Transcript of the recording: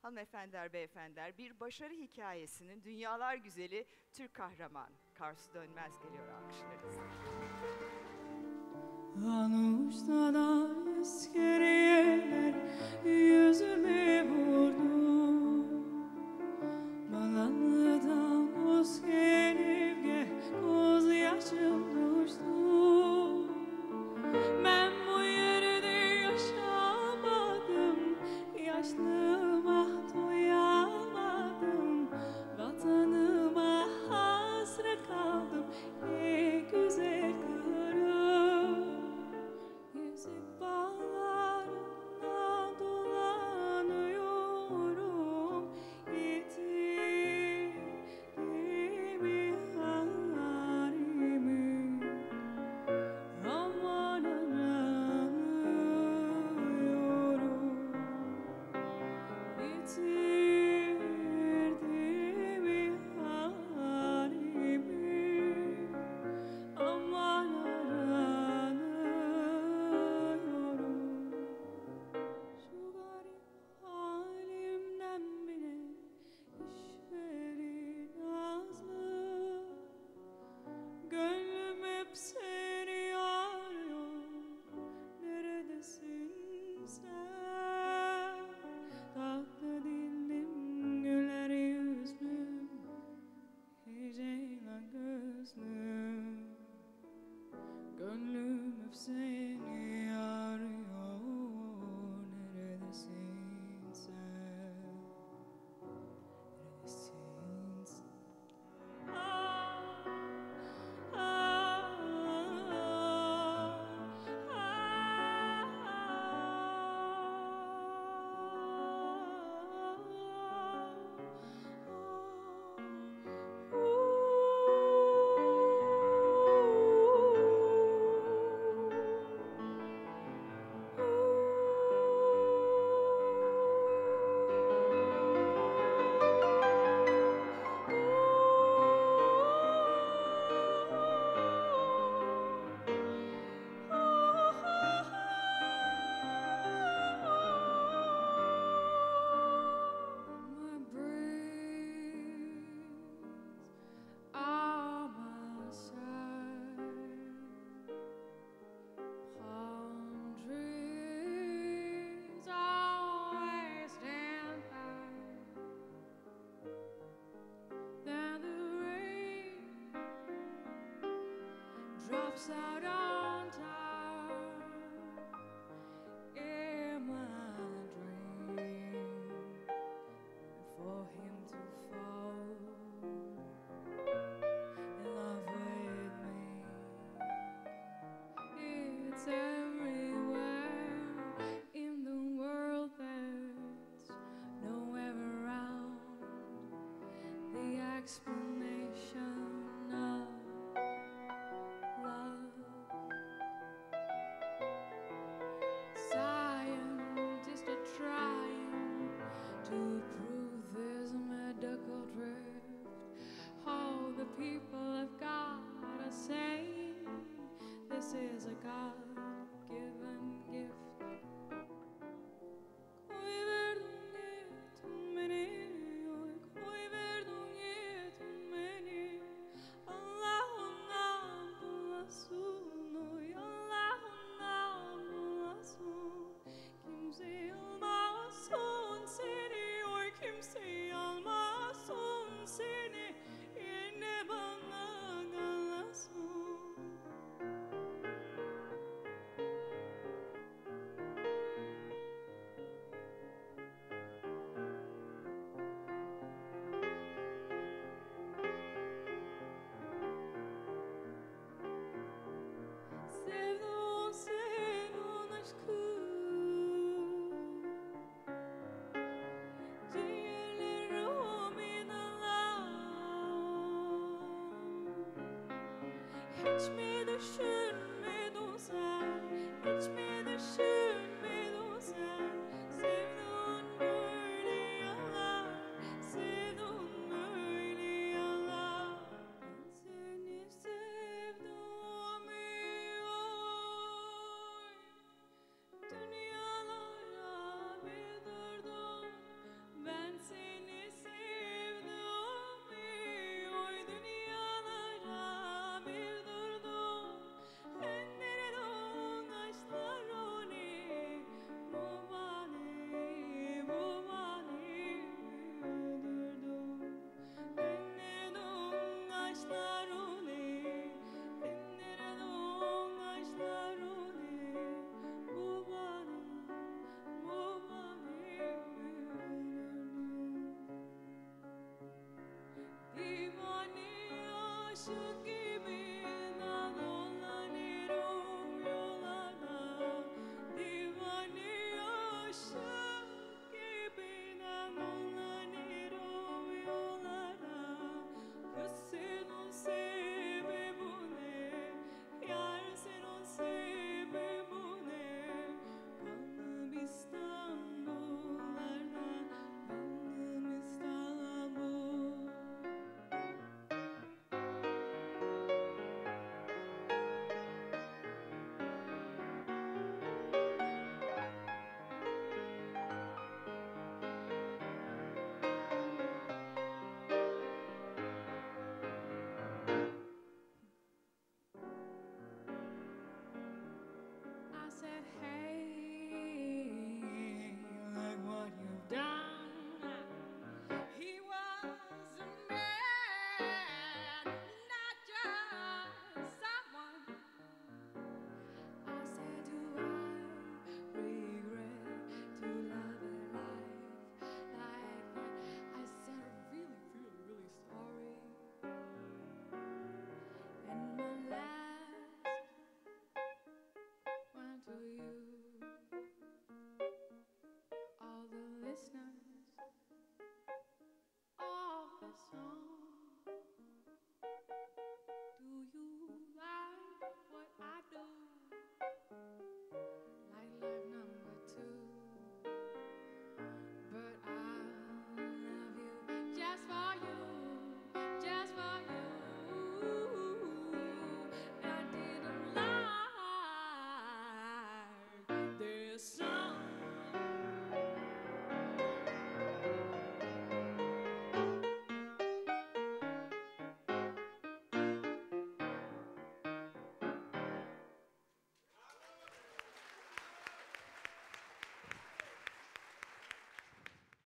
Hanımefendiler, beyefendiler, bir başarı hikayesinin dünyalar güzeli Türk kahraman Karsu Dönmez geliyor alkışlarınızla. Anuş'ta iskeleler yüzüme vurdu. Malanlı'dan Oskenev'e göz yaşım düştü. Ben bu yerde yaşamadım, yaşlıma doyamadım. Vatanıma hasret kaldım, ey güzel kırım. Yüzük bağlarına dolanıyorum, yitirdiğimi hallerimi. Aman aranıyorum, yitirdiğimi hallerimi. Aman aranıyorum. Şu garip halimden bile işveri nazlı. Gönlüm hep seni arıyor. Neredesin sen? Tatlı dilim, güler yüzlüm, heyecan gözlüm. Gönlüm hep seni arıyor. Neredesin sen? Neredesin sen? Ah, ah, my breeze on my side, palm trees always stand high. Then the rain drops out on time in my dream. For him to fall in love with me, it's everywhere in the world. There's nowhere around the explanation of love. Scientists are trying to prove there's a medical drift. All the people have got are saying this is a God-given gift. Koy verdun gittin beni, oy koy verdun gittin beni. Allah'ından bulasın, oy Allah'ından bulasın. Kimse almasın seni, oy kimse almasın seni. Yine bana kalasın. Sevdun sevdun aşkım, ciğerlerim inanan. Hiç mi düşünmedin sen, hiç mi düşünmedin sen? Sevdun böyle yalan, sevdun böyle yalan. Seni sevdim oy, dünyalara bedurdum ben. aşık gibi dolanıyorum yollara, divane aşık gibi dolanıyorum yollara. Kız senin sebebi ne? Yar senin sebebi ne? Kanım İstanbullarda, kanım İstanbul. I said, hey, look what you've done. He was a man, not just someone. I said, do I regret to love a life like that? I said, I really, really, really sorry. And my last went to you, all the listeners, all the songs.